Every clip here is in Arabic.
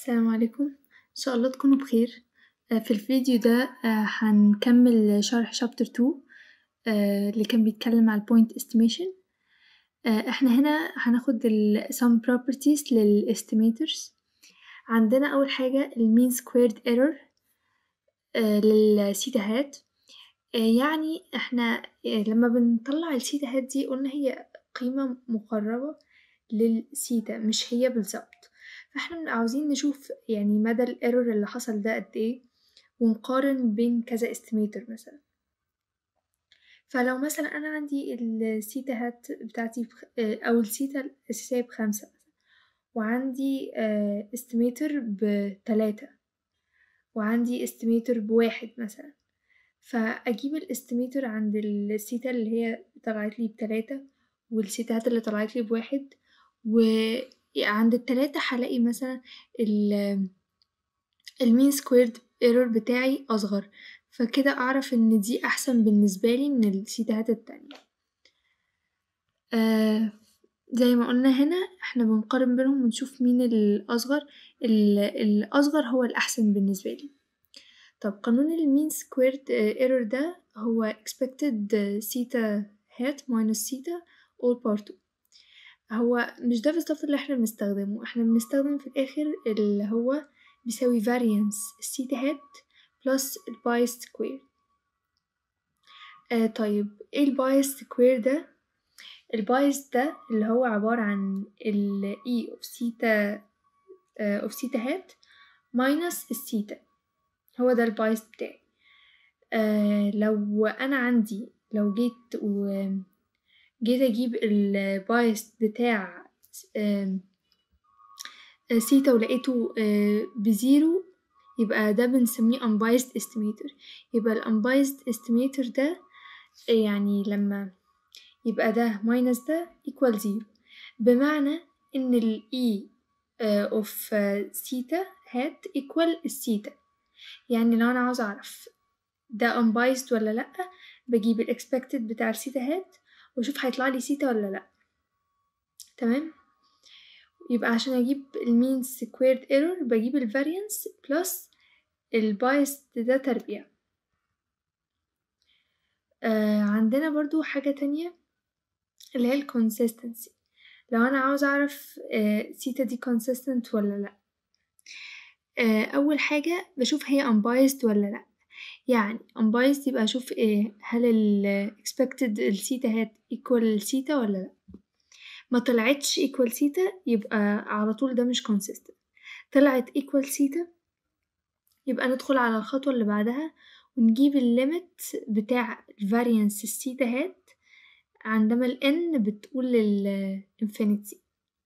السلام عليكم، إن شاء الله تكونوا بخير. في الفيديو ده هنكمل شرح chapter 2 اللي كان بيتكلم على point estimation. احنا هنا هناخد some properties للestimators. عندنا أول حاجة mean squared error للسيتاهات. يعني احنا لما بنطلع السيتاهات دي قلنا هي قيمة مقربة للسيتا، مش هي بالظبط. فاحنا عاوزين نشوف يعني مدى الايرور اللي حصل ده قد ايه، ونقارن بين كذا استيميتر مثلا. فلو مثلا انا عندي السيتا هات بتاعتي او السيتا الاساسية ب5 مثلا، وعندي استيميتر ب3، وعندي استيميتر ب1 مثلا، فاجيب الاستيميتر عند السيتا اللي هي طلعت لي ب3 والسيتات اللي طلعت لي ب1، وعند ال3 هلاقي مثلا المين سكويرد ايرور بتاعي اصغر، فكده اعرف ان دي احسن بالنسبه لي من السيتات التانية. زي ما قلنا هنا احنا بنقارن بينهم ونشوف مين الاصغر. الاصغر هو الاحسن بالنسبه لي. طب قانون المين سكويرد ايرور ده هو expected theta hat minus theta all power 2. هو مش ده بالظبط اللي احنا بنستخدمه، احنا بنستخدم في الاخر اللي هو بيساوي variance الثيتا هات plus الباي سكوير. طيب ايه البايس سكوير ده؟ البايس ده اللي هو عبارة عن ال e of theta of theta hat minus الثيتا، هو ده البايس بتاعي. لو انا عندي لو جيت اجيب البايس بتاع ثيتا ولقيته ب0، يبقى ده بنسميه unbiased estimator. يبقى ال unbiased estimator ده يعني لما يبقى ده minus ده equal 0، بمعنى ان ال e of theta hat equal الثيتا. يعني لو انا عاوز اعرف ده unbiased ولا لأ، بجيب ال expected بتاع الثيتا هات واشوف هيطلع لي ثيتا ولا لأ. تمام؟ يبقى عشان اجيب المين سكويرد ايرور بجيب الفاريانس بلس البايس ده تربيع. عندنا برضو حاجة تانية اللي هي الكونسيستنسي. لو انا عاوز اعرف ثيتا دي consistent ولا لا، اول حاجة بشوف هي unbiased ولا لا. يعني unbiased يبقى اشوف هل ال expected الثيتا هات equal الثيتا ولا لا. ما طلعتش equal ثيتا يبقى على طول ده مش consistent. طلعت equal ثيتا يبقى ندخل على الخطوة اللي بعدها ونجيب الليمت بتاع الفاريانس الثيتا هات عندما ال n بتقول للإنفينيتي.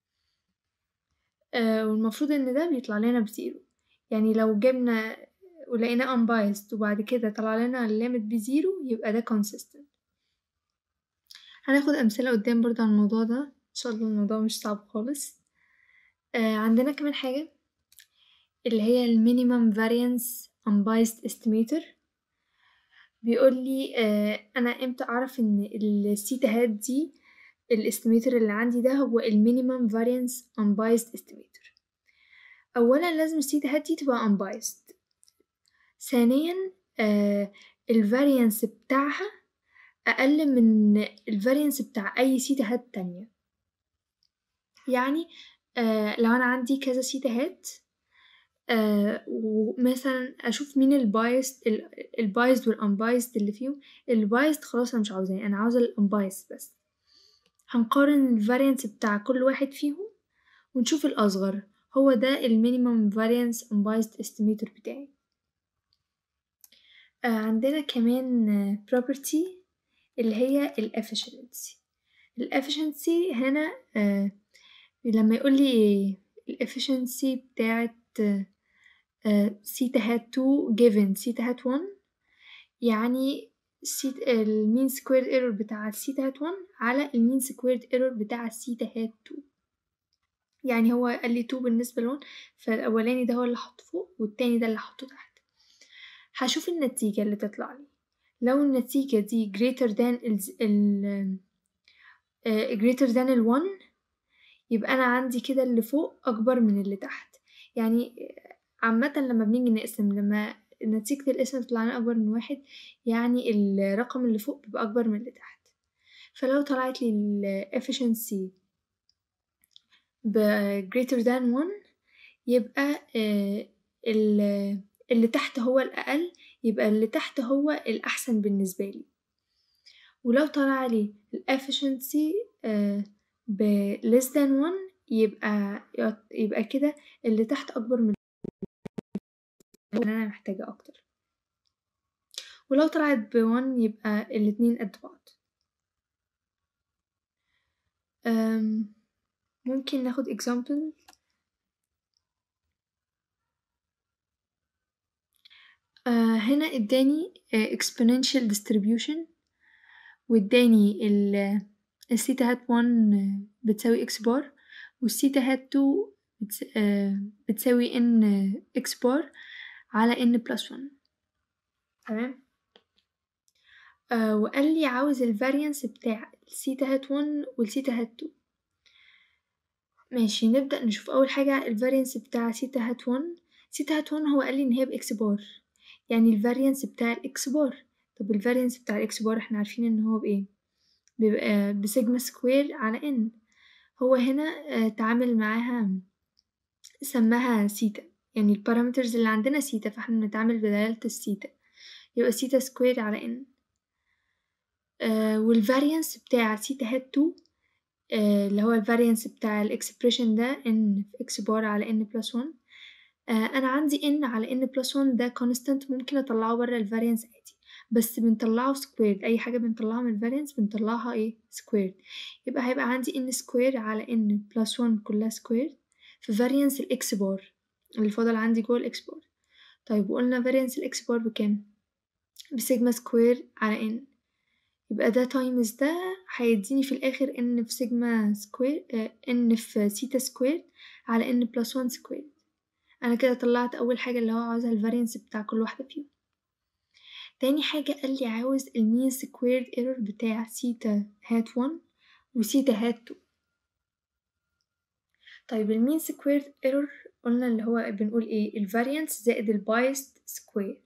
والمفروض ان ده بيطلع لنا ب0. يعني لو جبنا ولقينا unbiased وبعد كده طلع لنا الليمت ب0 يبقى ده consistent. هناخد أمثلة قدام برضه عن الموضوع ده، إن شاء الله الموضوع مش صعب خالص. عندنا كمان حاجة اللي هي ال minimum variance unbiased estimator. بيقول لي أنا إمتى أعرف إن الثيتا هات دي الاستيميتر اللي عندي ده هو ال minimum variance unbiased estimator. أولا لازم الثيتا هات دي تبقى unbiased. ثانيا الفاريانس بتاعها أقل من الفاريانس بتاع أي ثيتا هات تانية. يعني لو أنا عندي كذا ثيتا هات ومثلا أشوف مين البايزد والأنبايزد اللي فيهم. البايزد خلاص أنا مش عاوزاه، أنا عاوزة الأنبايزد بس. هنقارن الفاريانس بتاع كل واحد فيهم ونشوف الأصغر، هو ده المينيمم فاريانس unbiased estimator بتاعي. عندنا كمان property اللي هي ال efficiency. ال efficiency هنا لما يقول لي ال efficiency بتاعت theta hat 2 given theta hat 1، يعني ال mean squared error بتاع theta hat 1 على ال mean squared error بتاع theta hat 2. يعني هو قال لي 2 بالنسبة ل 1، فالأولاني ده هو اللي حطه فوق والتاني ده اللي حطه تحت. هشوف النتيجة اللي تطلع لي. لو النتيجة دي greater than greater than ال 1، يبقى أنا عندي كده اللي فوق أكبر من اللي تحت. يعني عامةً لمّا بنيجي نقسم، لمّا نتيجة القسمة تطلع لنا أكبر من 1 يعني الرقم اللي فوق بيبقى أكبر من اللي تحت، فلو طلعت لي الefficiency greater than 1 يبقى اللي تحت هو الأقل، يبقى اللي تحت هو الأحسن بالنسبة لي، ولو طلع لي الefficiency less than 1 يبقى كده اللي تحت أكبر من اللي أنا محتاجة أكتر، ولو طلعت ب1 يبقى الاتنين قد بعض. ممكن ناخد example. هنا اداني exponential distribution واداني الثيتا هات 1 بتساوي x بار والثيتا هات 2 بتساوي n x بار على n بلس 1. تمام. وقال لي عاوز الفاريانس بتاع الثيتا هات 1 والثيتا هات 2. ماشي، نبدأ نشوف أول حاجة الفاريانس بتاع ثيتا هات 1. ثيتا هات 1 هو قال لي إن هي بإكس بار، يعني الفاريانس بتاع الإكس بار. طب الفاريانس بتاع الإكس بار احنا عارفين إن هو بإيه؟ بيبقى بسيجما سكوير على n. هو هنا تعامل معاها سماها سيتا، يعني البارامترز اللي عندنا سيتا، فاحنا نتعامل بدلالة السيتا، يبقى سيتا سكوير على n. والفاريانس بتاع سيتا هات 2 اللي هو الفاريانس بتاع الاكسبريشن ده n في x بار على n بلس 1. أنا عندي n على n بلس 1 ده constant ممكن أطلعه برا الفاريانس عادي، بس بنطلعه سكوير. أي حاجة بنطلعها من الفاريانس بنطلعها ايه سكوير، يبقى هيبقى عندي n سكوير على n بلس 1 كلها سكوير في فاريانس الإكس بار اللي فاضل عندي جوه الإكس بار. طيب وقلنا فاريانس الإكس بار بكام؟ بسيجما سكوير على n، يبقى ده تايمز ده هيديني في الآخر n في سيجما سكوير n في سيتا سكوير على n بلس 1 سكوير. أنا كده طلعت أول حاجة اللي هو عاوزها الفاريانس بتاع كل واحدة فيهم. تاني حاجة قال لي عاوز المين سكوير ايرور بتاع سيتا هات 1 وسيتا هات 2. طيب المين سكوير ايرور قلنا اللي هو بنقول ايه الفاريانس زائد البايست سكوير.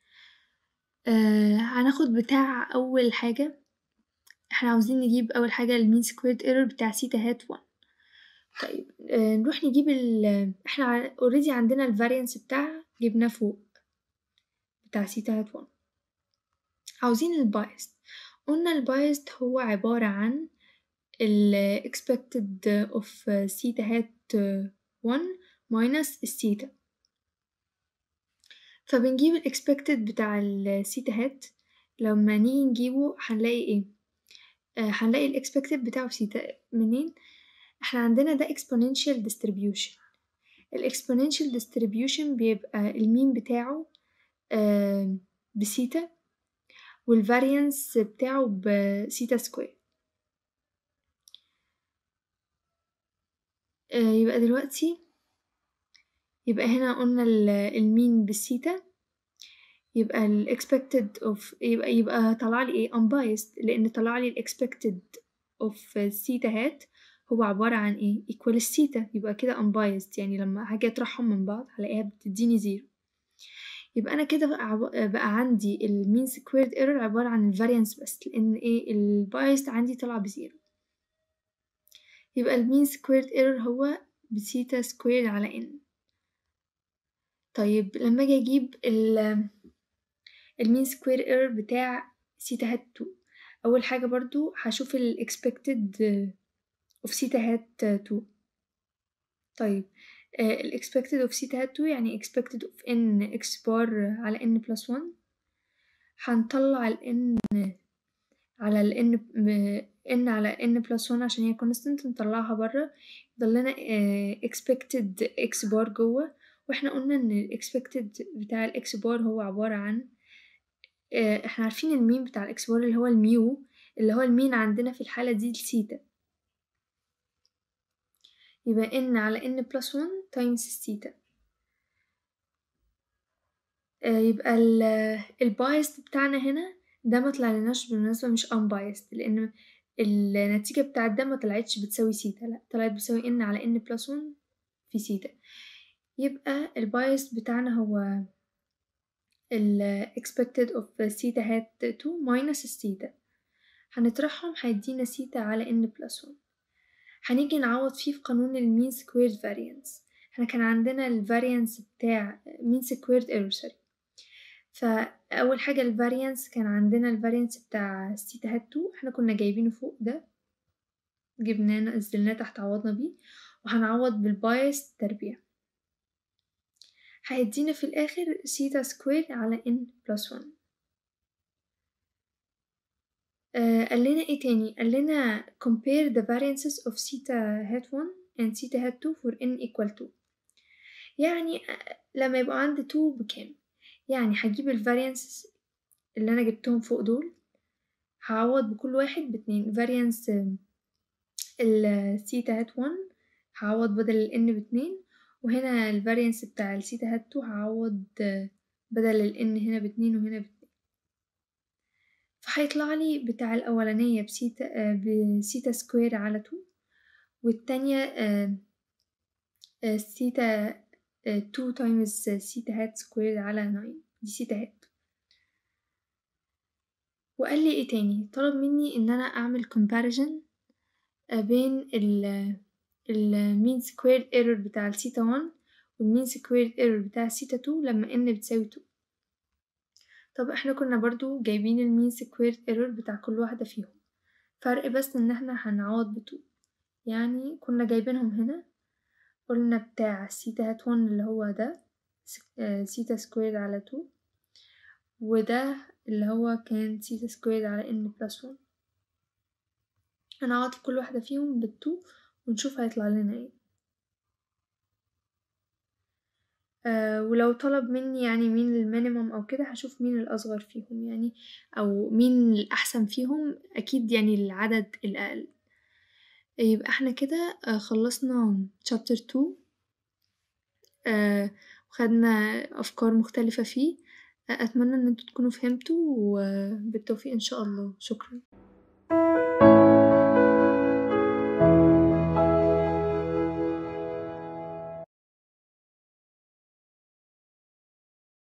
هناخد بتاع أول حاجة، احنا عاوزين نجيب أول حاجة المين سكوير ايرور بتاع سيتا هات 1. طيب نروح نجيب احنا اوريدي عندنا الفاريانس بتاعها جبناه فوق بتاع سيتا هات 1. عاوزين البايست، قلنا البايست هو عبارة عن ال expected of theta hat 1 minus الثيتا، فبنجيب ال expected بتاع الثيتا هات. لما نيجي نجيبه هنلاقي ايه؟ هنلاقي ال expected بتاعه ثيتا منين؟ احنا عندنا ده exponential distribution. ال exponential distribution بيبقى المين بتاعه بثيتا والفاريانس بتاعه بثيتا سكوير. يبقى دلوقتي يبقى هنا قلنا المين بالثيتا، يبقى ال expected of يبقى طلعلي ايه unbiased، لأن طلعلي ال expected of theta hat هو عبارة عن ايه equal الثيتا، يبقى كده unbiased، يعني لما هاجي أطرحهم من بعض هلاقيها بتديني زيرو. يبقى أنا كده بقى عندي ال mean squared error عبارة عن ال variance بس، لأن ايه ال biased عندي طلع بزيرو. يبقى ال mean squared error هو بثيتا سكوير على n. طيب لما اجي اجيب المين سكوير ايرور بتاع سيتا هات 2، اول حاجه برضو هشوف ال expected of سيتا هات 2. طيب ال expected of سيتا هات 2 يعني expected of n x بار على n plus 1. هنطلع ال n على ال n على n plus 1 عشان هي constant نطلعها برا، يضل لنا expected x بار جوه، واحنا قلنا ان ال expected بتاع ال x بار هو عبارة عن احنا عارفين المين بتاع الاكس بار اللي هو الميو، اللي هو المين عندنا في الحالة دي الثيتا، يبقى n على n بلس 1 تايمز الثيتا. يبقى البايست بتاعنا هنا ده ما طلعلناش بالمناسبة مش unbiased، لأن النتيجة بتاعت ده ما طلعتش بتساوي ثيتا، لا طلعت بتساوي n على n بلس 1 في ثيتا. يبقى الbias بتاعنا هو expected of theta hat 2 minus الثيتا، هنطرحهم هيدينا theta على n plus 1. هنيجي نعوض فيه في قانون mean squared variance. احنا كان عندنا الفاريانس بتاع mean squared error sorry. فأول حاجة الفاريانس كان عندنا الفاريانس بتاع theta hat 2 احنا كنا جايبينه فوق ده، جبناه نزلناه تحت عوضنا بيه، وهنعوض بالبايس تربيع، هيدينا في الآخر theta squared على n plus 1. قال لنا ايه تاني؟ قال لنا compare the variances of theta hat 1 and theta hat 2 for n equal 2. يعني لما يبقى عندي 2 بكام؟ يعني هجيب الفاريانسز اللي انا جبتهم فوق دول، هعوض بكل واحد ب2. فاريانس الثيتا هات 1 هعوض بدل ال n ب2، وهنا الفاريانس بتاع الثيتا هات 2 هعوض بدل ال n هنا ب2 وهنا ب2. فهيطلع لي بتاع الأولانية بثيتا سكوير على 2، والتانية ثيتا 2 تايمز ثيتا هات سكوير على 9، دي ثيتا هات. وقال لي ايه تاني؟ طلب مني ان انا اعمل comparison بين ال mean squared error بتاع الثيتا 1 وال mean squared error بتاع الثيتا 2 لما n بتساوي 2. طب احنا كنا برضو جايبين ال mean squared error بتاع كل واحدة فيهم، فرق بس ان احنا هنعوض ب 2. يعني كنا جايبينهم هنا، قلنا بتاع ثيتا هات 1 اللي هو ده ثيتا سكوير على 2، وده اللي هو كان ثيتا سكوير على n plus 1. هنعوض في كل واحدة فيهم ب2 ونشوف هيطلع لنا ايه. ولو طلب مني يعني مين المينيمم او كده، هشوف مين الاصغر فيهم يعني، او مين الاحسن فيهم، اكيد يعني العدد الاقل. يبقى احنا كده خلصنا chapter 2، وخدنا افكار مختلفة فيه. اتمنى ان انتوا تكونوا فهمتوا، وبالتوفيق ان شاء الله. شكرا.